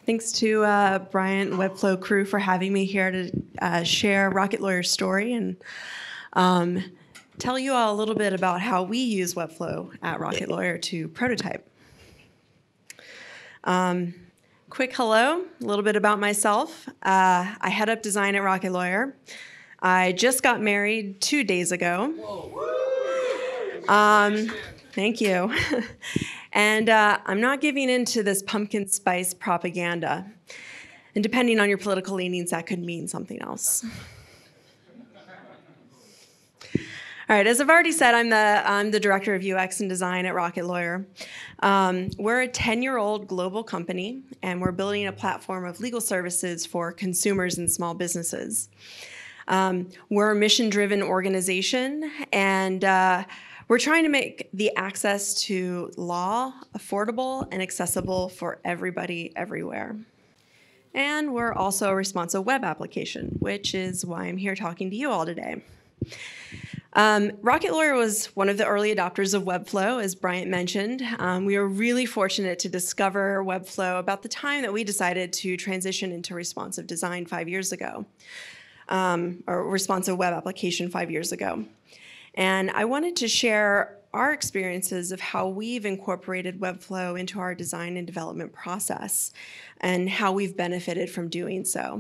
Thanks to Bryant and Webflow crew for having me here to share Rocket Lawyer's story and tell you all a little bit about how we use Webflow at Rocket Lawyer to prototype. Quick hello, a little bit about myself. I head up design at Rocket Lawyer. I just got married 2 days ago. Thank you. And I'm not giving in to this pumpkin spice propaganda. And depending on your political leanings, that could mean something else. All right, as I've already said, I'm the director of UX and design at Rocket Lawyer. We're a 10-year-old global company, and we're building a platform of legal services for consumers and small businesses. We're a mission-driven organization, and we're trying to make the access to law affordable and accessible for everybody, everywhere. And we're also a responsive web application, which is why I'm here talking to you all today. Rocket Lawyer was one of the early adopters of Webflow, as Bryant mentioned. We were really fortunate to discover Webflow about the time that we decided to transition into responsive design 5 years ago, or responsive web application 5 years ago. And I wanted to share our experiences of how we've incorporated Webflow into our design and development process and how we've benefited from doing so.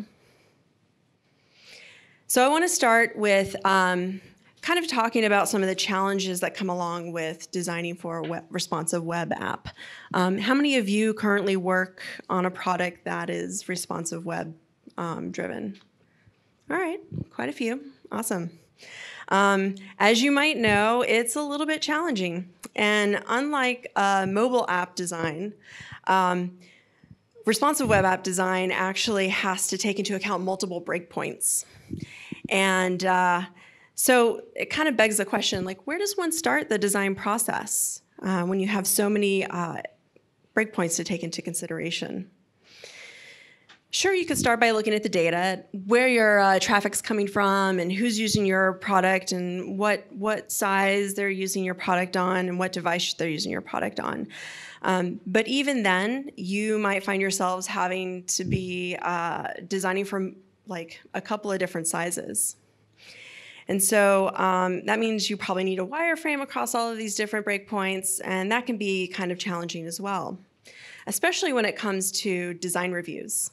So I want to start with kind of talking about some of the challenges that come along with designing for a responsive web app. How many of you currently work on a product that is responsive web driven? All right, quite a few. Awesome. As you might know, it's a little bit challenging. And unlike mobile app design, responsive web app design actually has to take into account multiple breakpoints. And so it kind of begs the question, like, where does one start the design process when you have so many breakpoints to take into consideration? Sure, you could start by looking at the data, where your traffic's coming from and who's using your product and what size they're using your product on and what device they're using your product on. But even then, you might find yourselves having to be designing from like a couple of different sizes. And so that means you probably need a wireframe across all of these different breakpoints, and that can be kind of challenging as well, especially when it comes to design reviews.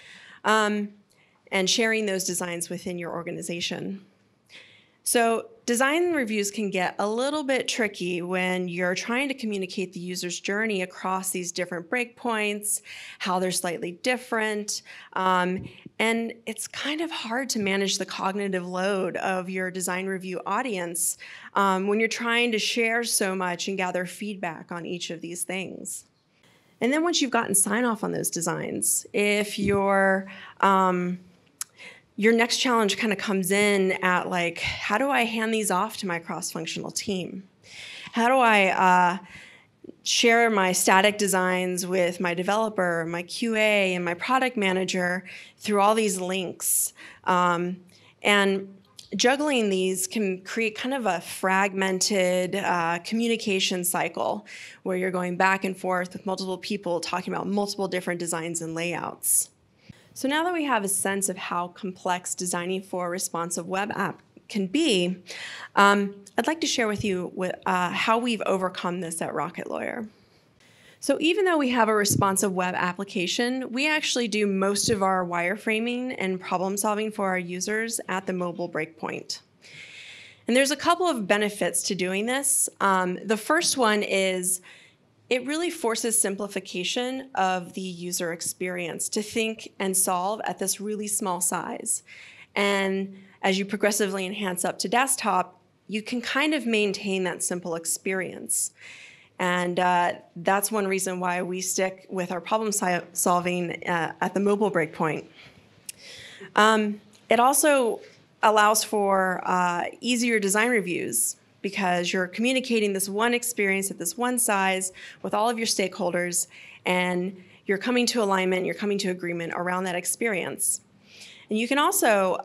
And sharing those designs within your organization. So design reviews can get a little bit tricky when you're trying to communicate the user's journey across these different breakpoints, how they're slightly different, and it's kind of hard to manage the cognitive load of your design review audience when you're trying to share so much and gather feedback on each of these things. And then once you've gotten sign-off on those designs, if your next challenge kind of comes in at like, how do I hand these off to my cross-functional team? How do I share my static designs with my developer, my QA, and my product manager through all these links? And juggling these can create kind of a fragmented communication cycle where you're going back and forth with multiple people talking about multiple different designs and layouts. So now that we have a sense of how complex designing for a responsive web app can be, I'd like to share with you how we've overcome this at Rocket Lawyer. So even though we have a responsive web application, we actually do most of our wireframing and problem solving for our users at the mobile breakpoint. And there's a couple of benefits to doing this. The first one is it really forces simplification of the user experience to think and solve at this really small size. And as you progressively enhance up to desktop, you can kind of maintain that simple experience. And that's one reason why we stick with our problem solving at the mobile breakpoint. It also allows for easier design reviews because you're communicating this one experience at this one size with all of your stakeholders, and you're coming to alignment, you're coming to agreement around that experience. And you can also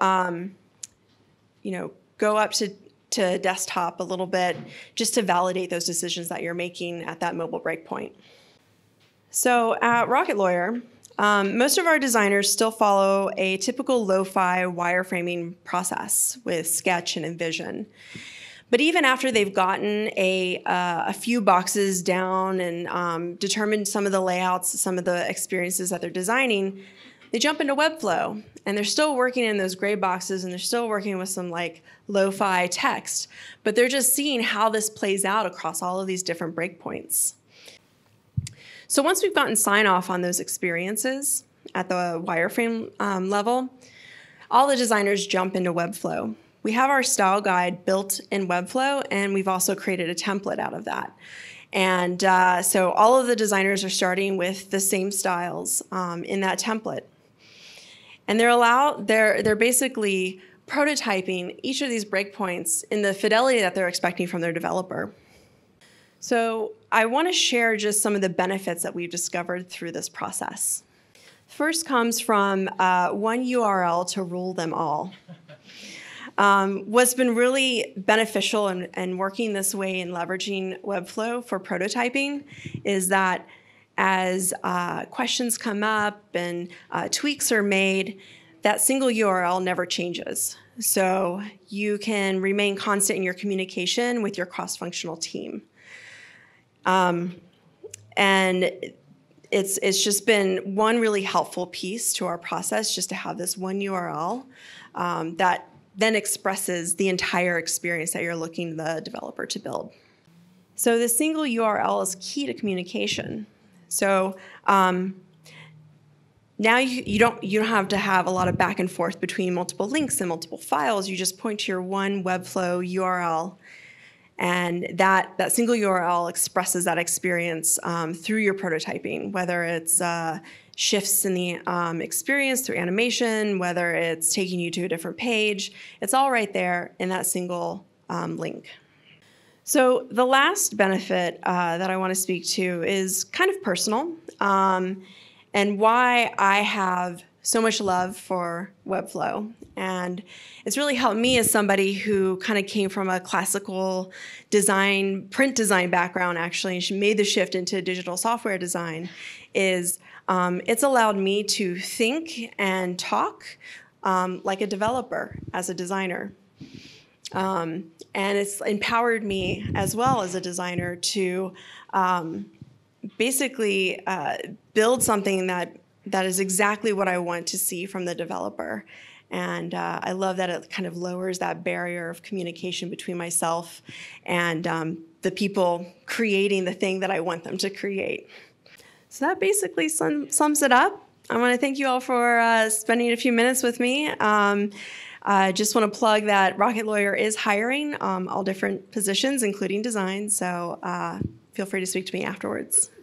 go up to desktop a little bit just to validate those decisions that you're making at that mobile breakpoint. So at Rocket Lawyer, Most of our designers still follow a typical lo-fi wireframing process with Sketch and InVision. But even after they've gotten a few boxes down and determined some of the layouts, some of the experiences that they're designing, they jump into Webflow, and they're still working in those gray boxes, and they're still working with some like lo-fi text, but they're just seeing how this plays out across all of these different breakpoints. So once we've gotten sign-off on those experiences at the wireframe level, all the designers jump into Webflow. We have our style guide built in Webflow, and we've also created a template out of that. And so all of the designers are starting with the same styles in that template. And they're basically prototyping each of these breakpoints in the fidelity that they're expecting from their developer. So I want to share just some of the benefits that we've discovered through this process. First comes from one URL to rule them all. What's been really beneficial in working this way and leveraging Webflow for prototyping is that as questions come up and tweaks are made, that single URL never changes. So you can remain constant in your communication with your cross-functional team. And it's just been one really helpful piece to our process just to have this one URL that then expresses the entire experience that you're looking the developer to build. So the single URL is key to communication. So now you don't have to have a lot of back and forth between multiple links and multiple files. You just point to your one Webflow URL, and that single URL expresses that experience through your prototyping, whether it's shifts in the experience through animation, whether it's taking you to a different page. It's all right there in that single link. So the last benefit that I want to speak to is kind of personal and why I have so much love for Webflow. And it's really helped me as somebody who kind of came from a classical design, print design background, actually, and she made the shift into digital software design, is it's allowed me to think and talk like a developer as a designer. And it's empowered me as well as a designer to basically build something that is exactly what I want to see from the developer. And I love that it kind of lowers that barrier of communication between myself and the people creating the thing that I want them to create. So that basically sums it up. I want to thank you all for spending a few minutes with me. I just want to plug that Rocket Lawyer is hiring all different positions, including design. So feel free to speak to me afterwards.